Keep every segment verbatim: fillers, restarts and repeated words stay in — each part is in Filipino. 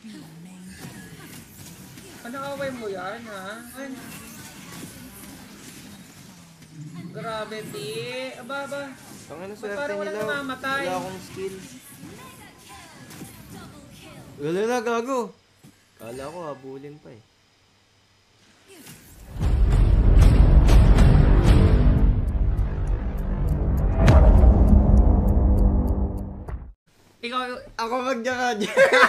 Ano away mo yan, ha? Ay. Grabe, di. Aba, aba. Tangin na swerte parang nila. namamatay. Wala akong skill. Wala na, gago. Kala ko habulin pa eh. Ikaw, ako magjakadya.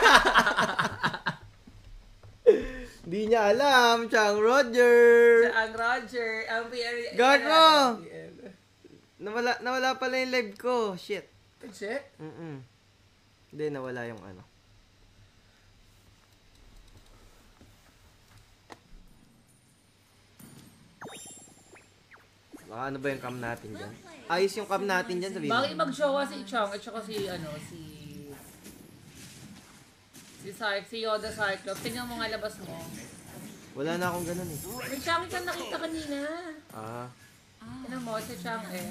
Di niya alam, Chang Roger. Chang Roger. Ang P R. God mo! Nawala, nawala pala yung live ko. Shit. Shit? Mm-mm. Hindi, nawala yung ano. Baka ano ba yung cam natin dyan? Ayos yung cam natin dyan, sabihin mo. Bakit mag-showa si Chang at saka si, ano, si... Si Cyclops, si Yoda Cyclops. Tingnan mo nga labas mo. Wala na akong ganun eh. May Chang ka nakita kanina. Ah. Tingnan mo, si Chang eh.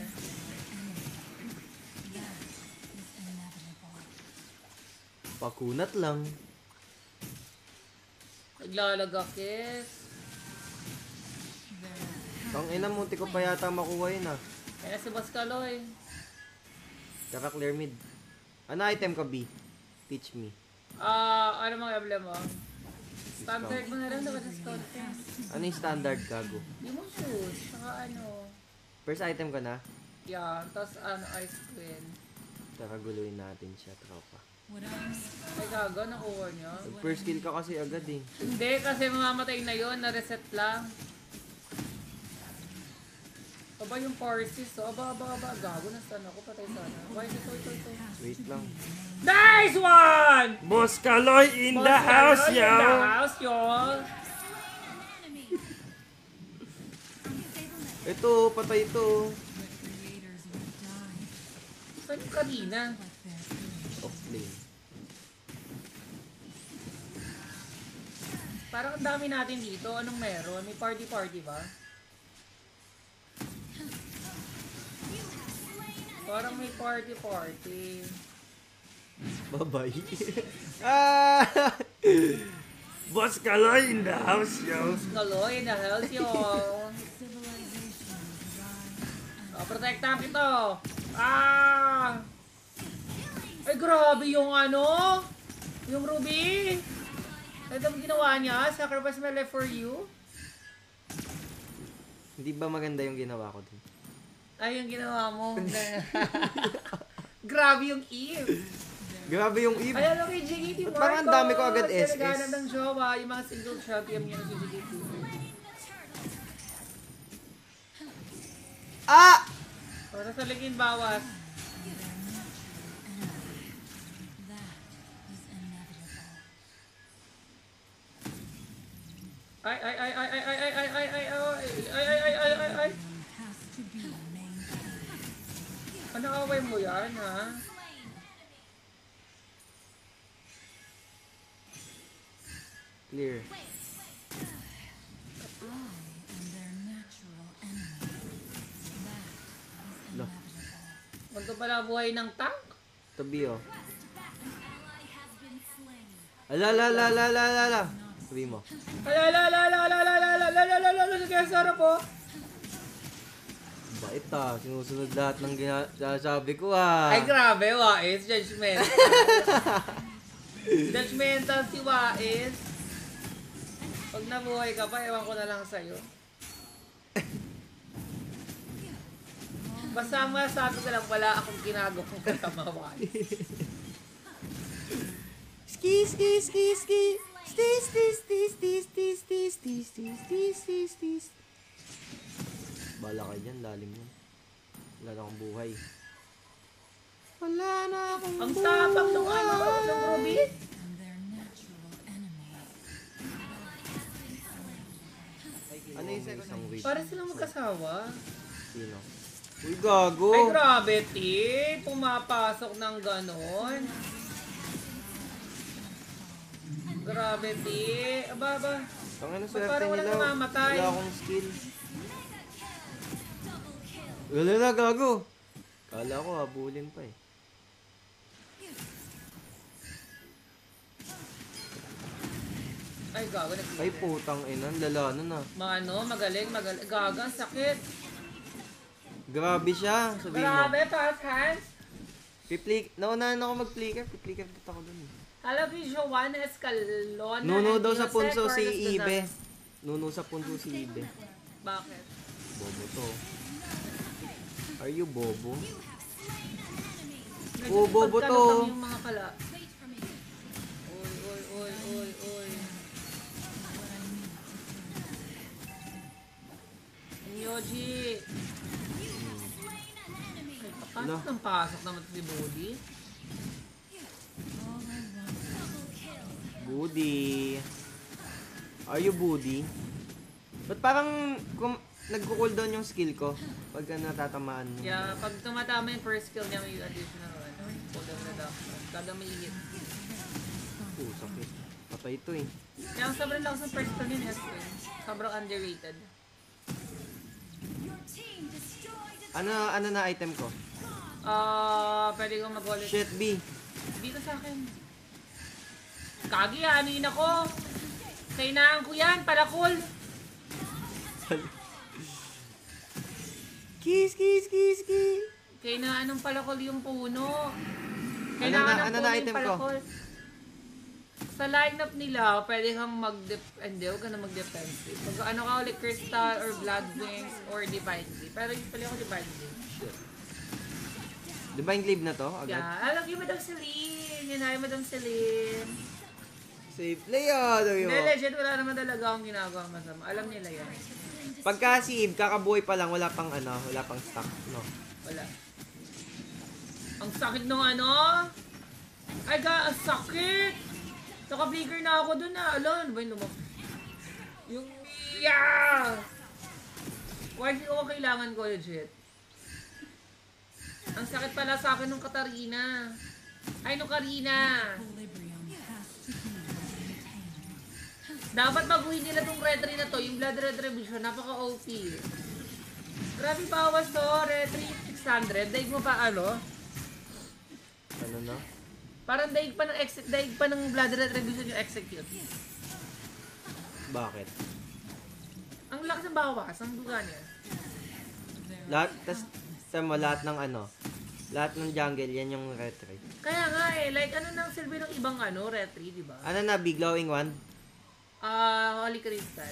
Pakunat lang. Naglalagakis. Ang ina, munti ko pa yata makuha yun ah. Kaya si Boss Kaloy. Tsaka clear mid. Ano item ka, B? Teach me. Ah, uh, ano mga emblem mo? Standard mo na lang dapat sa scout. Ano yung standard, gago? Hindi mo shoes. Saka ano. First item ka na? Yeah, tapos ano, ice queen. Tsaka guluhin natin siya, tropa. Ay gago, nakuha niya. First kill ka kasi agad eh. Hindi, kasi mamamatay na yun. Na-reset lang. Aba yung parsis. So, aba, aba, aba. Gago, nasaan ako. Patay sana. Why is ito, ito, ito? Wait lang. Nice one! Boss Kaloy in Boss the house, Kaloy yo! in the house, y'all! Ito, patay ito. Saan yung kanina? Off lane. Parang ang dami natin dito. Anong meron? May party-party ba? Parang may party-party. Bye-bye. Ah! Boss Kaloy in the house, yo! Boss Kaloy in the house, yo! Oh, protektahan kita! Ah! Ay, grabe yung ano! Yung Ruby! Ito ang ginawa niya? Sacrifice my life for you? Hindi ba maganda yung ginawa ko din? Ay, yung ginawa mo. Grabe yung Eve. Grabe yung Eve. Ay, ano kay G G T Marcos? Parang ang dami ko agad S S. Naghanap ng jowa. Yung mga single shot, yung yun si G G T. Ah! O, sa ligin bawas. Ay, ay, ay, ay, ay, ay, ay, ay, ay, ay, ay, ay, ay, ay, ay, ay. Ano away mo yan, ha? Clear. Lo. Ganito pala buhay ng tank? Tabi oh. Ala la la la la la la. Sabi mo. Ala la la la la la la la la la la la la kaya sarap po. Bait ah, sinusunod lahat ng sinasabi ko ah. Ay grabe, Wais, judgmental. Judgmental si Wais. Pag nabuhay ka pa, ewan ko na lang sa'yo. Basta masabi ko lang, wala akong ginagawang kasama, Wais. Ski, ski, ski, ski. Stis, stis, stis, stis, stis, stis, stis, stis, stis, stis, stis. Bala kayo dyan, lalim yan. Wala na akong buhay. Wala na akong Ang buhay. tapang ng ano, ng Ruby. Ano yung isang wave? Para silang magkasawa. Sino? Uy, gago! Ay grabe, T. Pumapasok ng ganon. Grabe, T. Aba, aba. Tangin na swerte parang walang nila. namamatay. Wala akong skill. Wala na, gago! Kala ko habulin pa eh. gago, nag-flicker. Ay, putang ina. Lala na na. Mga ano, magaling, magaling. Gago, ang sakit. Grabe siya. Sabihin mo. Grabe, pass hands. Piplik. Naunahan ako mag-flicker. Piplicker dito ako dun. Alam ni Joanna Escalona. Nuno daw sa Jose punso si Carlos Ibe. Dazan. Nuno sa punso si Ibe. Bakit? Bobo to. Are you bobo? Medyo Oh, bobo to. pagkalutang yung mga pala. Oy, oy, oy, oy, oy. Yoji. Ay, papasok ng pasok naman si Budi. Budi. Are you Budi? Ba't parang kum- nagko-cooldown yung skill ko pagka natatamaan mo? Yeah, pag tumatama yung first skill niya, may additional ano, cooldown reduction. Kada may hit. Oh, sakit. Patay ito eh. Kaya ang sobrang lakas ng first skill niya, Estes. Sobrang underrated. Ano ano na item ko? Ah, uh, pwede kong mag-wallet. Shit, B. Dito sa akin. Kagi, anuin ako. Kainaan ko yan, palakol. Kiss, kiss, kiss, kiss. Kainaan ng palakol yung puno. Ano Kainaan na, ng ano puno na yung item ko? palakol. Sa lineup nila, pwede kang mag-dep... Hindi, huwag ka na mag-defensive. Pag ano ka ulit, Crystal or Blood Wings or Divine Glaive. Pero usually ako Divine Glaive. Shit. Divine Glaive na to? Agad? Yeah, alam yung Madam Celine. Yun ay Madam Celine. Safe play ah. Hindi, legit, wala naman talaga akong ginagawa masama. Alam nila yan. Pagka si Eve, kakabuhay pa lang, wala pang ano, wala pang stock, no? Wala. Ang sakit nung ano? Ay ga, ang sakit! Naka-flicker na ako dun na. Alam, ano ba yung lumak? Yung yeah! Why di ko kailangan ko legit? Ang sakit pala sa akin nung Katarina. Ay, nung Karina. Dapat baguhin nila tong retry na to, yung blood retribution, napaka-O P. Grabe bawas to, retry six hundred. Daig mo pa ano? Ano na? Parang daig pa ng ex- daig pa ng blood retribution yung execute. Bakit? Ang lakas ng bawas, ang duga niya. Lahat, tas, tama, lahat ng ano, lahat ng jungle, yan yung retry. Kaya nga eh, like ano nang silbi ng ibang ano, retry, di ba? Ano na, big glowing one? Ah, uh, Holy Crystal.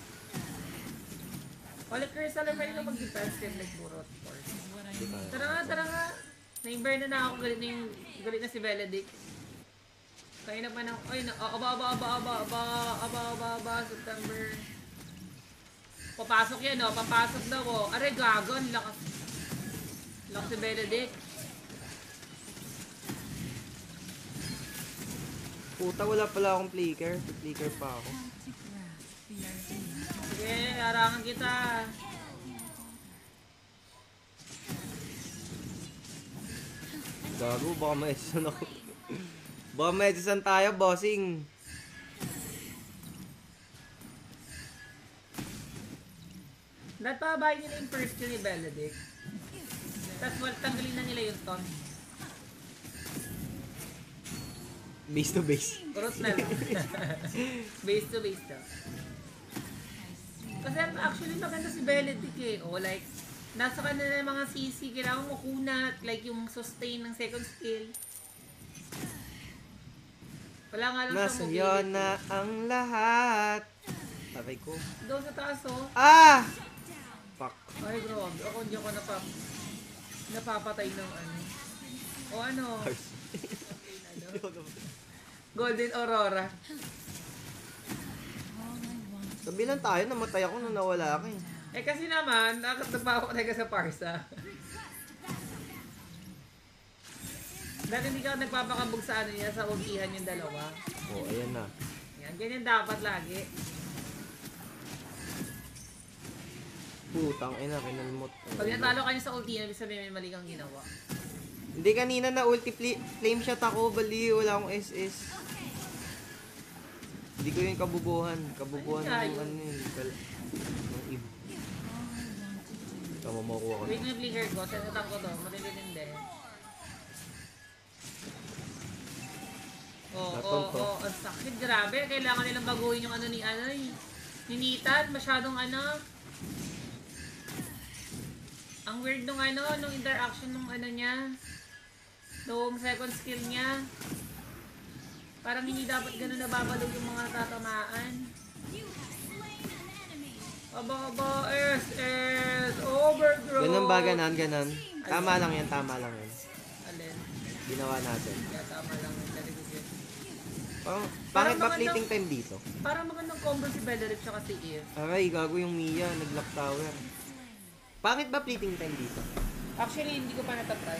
Holy Crystal ay pwede na mag-defense din like Dyrroth, of course. Tara nga, tara nga. Na-inburn na na ako, galit na yung, galit na si Benedict. Kaya na pa ng, ay, na, aba, aba, aba, aba, aba, aba, aba, aba, September. Papasok yan, oh, papasok daw, oh. Aray, gago, ang lakas. Lakas si Benedict. Puta, wala pala akong flicker. Flicker pa ako. Sige, harangan kita. Gago, baka ma-esan ako. Baka ma-esan tayo, bossing. Dapat pababayin nila yung first kill ni Benedict. Tapos well, tanggalin na nila yung taunt. Base to base. Kurot na lang. Base to base to. Kasi actually maganda si Benedict eh. O like, nasa kanila ng mga C C, kailangan mo kunat, like yung sustain ng second skill. Wala nga lang Nasa iyo na ang lahat. Sabi ko. Doon sa taas oh. Ah! Fuck. Ay grabe, ako hindi ako napap napapatay ng ano. O ano? Golden Aurora. Sabi lang tayo, namatay ako nung nawala ka eh. Eh kasi naman, nagpapatay ka sa pharsa. Dahil hindi ka nagpapakabog sa ano niya, sa ultihan yung dalawa. Oo, oh, ayan na. Yan, ganyan dapat lagi. Putang ina, kinalmot. Pag natalo ka niya sa ultihan, ibig sabihin may mali kang ginawa. Hindi, kanina na ulti flame shot ako, bali, wala akong S S. Hindi ko yung kabubuhan. Kabubuhan ng ano yun. Ng ib. Tama mo kuha ko. Wait na yung flicker ko, senatang ko to, matitindi. Oo, oo, oo, ang sakit. Grabe, kailangan nilang baguhin yung ano ni ano eh. Ni Natan, masyadong ano. Ang weird nung ano, nung interaction nung ano niya. Nung second skill niya. Parang hindi dapat ganun nababalog yung mga natatamaan. Aba, aba, es, es, overgrowth. Ganun ba, ganon, ganon? Tama lang yan, tama lang yan. Alin? Ginawa natin. Yeah, tama lang. Very good yun. Parang, Parang bakit ba magandang- fleeting time dito? Parang magandang combo si Bellerip tsaka si Eve. Aray, gago yung Mia, nag-lock tower. Bakit ba fleeting time dito? Actually, hindi ko pa natatry.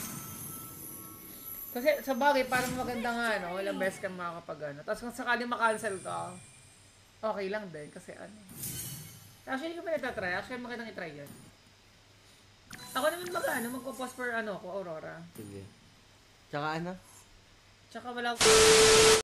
Kasi sa bagay, parang maganda nga, no? Walang best kang makakapag ano. Tapos kung sakali makancel ka, okay lang din. Kasi ano. Actually, hindi ko pa natatry. Actually, magandang itry yan. Ako naman mag ano, magpo-post for ano ko, Aurora. Sige. Tsaka ano? Tsaka wala